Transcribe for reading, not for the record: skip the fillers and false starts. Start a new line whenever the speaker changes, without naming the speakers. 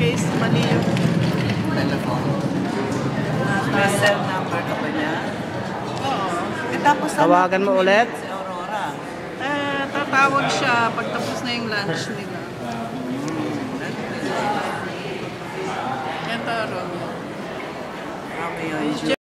case mali yung
Telephone.
may cell number ka ba niya? Oo. Tapos
Tawagan mo ulit?
Si Aurora. Tatawag siya pag tapos na yung lunch nila. Yan taro. Okay,